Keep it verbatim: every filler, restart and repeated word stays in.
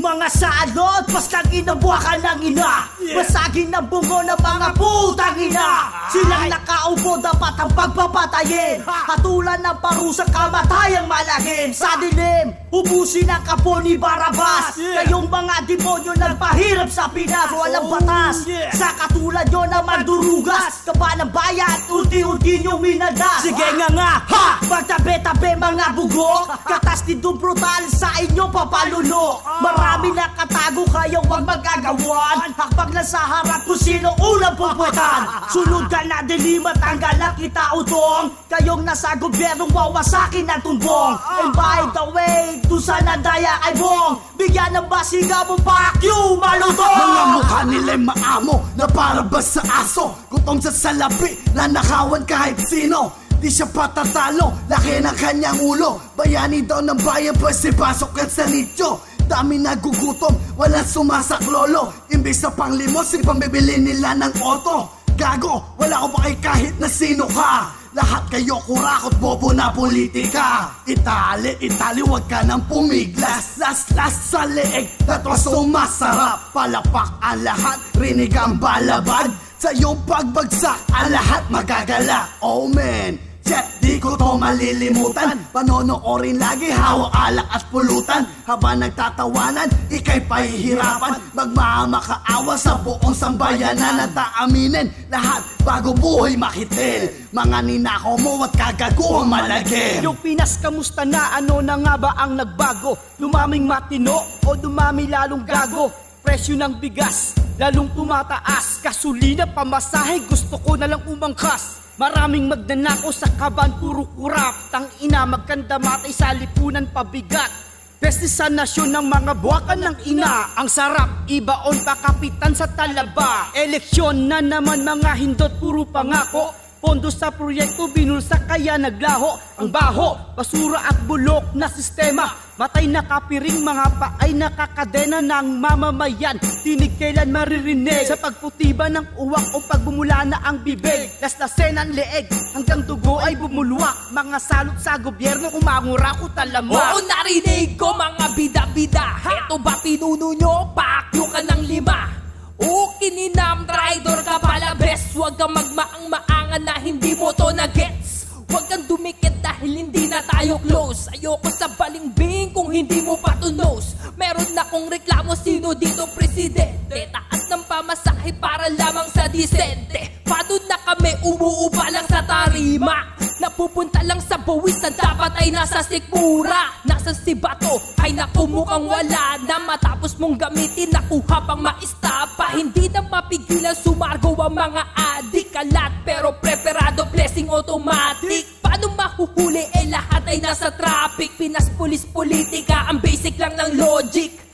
mga salot, bastang inabuakan ng ina. Basagin ng bungo ng mga putang ina. Silang nakaupo dapat ang pagpapatayin. Hatulan ng parusang kamatayang malagim. Sa dilim, ubusin ang kapo ni Barabas. Kayong mga demonyo nagpahirap sa Pinas. Walang batas, sa katulad nyo na mandurugas. Kaba ng bayan, unti-unti nyo minadas. Sige nga nga, ha! Magtabi-tabi mga bugo. Katastidong brutal sa inyo papaluno. Marami na katago kayo wag magagawan. Hakbang lang sa harap kung sino unang puputan. Sunod ka na dilim at tanggal na kita utong. Kayong nasa gobyernong wawasakin ng tumbong. And by the way, doon sa nandaya ay bong. Bigyan ng basiga mo fuck you malutong. Mga mukha nila'y maamo na para ba sa aso. Gutom sa salapi, nanakawan kahit sino. Di siya patatalo, laki ng kanyang ulo. Bayani daw ng bayan, pwes pasok at sa lityo. Dami nagugutom, walang sumasaklolo. Imbis sa panglimos, ipambibili nila ng auto. Gago, wala ko pa kay kahit na sino ka. Lahat kayo kurakot, bobo na politika. Itali, itali, wag ka nang pumiglas. Last, last sa leeg, that was so masarap. Palapak ang lahat, rinig ang balabad. Sa iyong pagbagsak, ang lahat magagala. Oh man, Chet, di ko to malilimutan. Panonoorin lagi, hawak alak at pulutan. Habang nagtatawanan, ika'y pahihirapan. Magmamakaawa sa buong sambayanan. At aaminin lahat bago buhay makitil. Mga ninakaw mo at kagaguhang malagim. Yung Pinas, kamusta na? Ano na nga ba ang nagbago? Dumaming matino o dumami lalong gago? Presyo ng bigas, lalong tumataas. Gasolina, pamasahe, gusto ko na lang umangkas. Maraming magnanakaw sa kaban, puro kurap. Tangina, magkanda matay sa lipunan pabigat. Beste sa nasyon ng mga buwakan ng ina. Ang sarap, ibaon pa kapitan sa talaba. Eleksyon na naman mga hindot, puro pangako. Pondo sa proyekto, binulsa kaya naglaho. Ang baho, basura at bulok na sistema. Matay na kapiring, mga paay nakakadena ng mamamayan. Tinig kailan maririnig sa pagputiba ng uwak o pagbumula na ang bibig. Laslasen ang leeg hanggang dugo ay bumulwak. Mga salot sa gobyerno, umangura ko talama. Oo, narinig ko mga bida-bida. Heto ba pinuno nyo? Pakyo ka ng lima. O kininam, traitor ka pala best. Huwag kang magmaang-maangan na hindi mo to na-gets. Huwag kang dumikit dahil hindi na tayo close. Ayoko sa balingbing kung hindi mo pa to knows. Meron akong reklamo, sino dito presidente? Taas ng pamasahe para lamang sa disente. Paano na kami umuuba lang sa tarima? Napupunta lang sa bawisan, dapat ay nasa sikmura. Nasa si Bato ay naku mukhang wala na. Matapos mong gamitin, nakuha pang maistapa. Hindi na mapigilan, sumargo ang mga adik. Kalat pero preparado, blessing automatic. Paano mahuhuli, eh lahat ay nasa traffic. Pinas pulis politika, ang basic lang ng logic.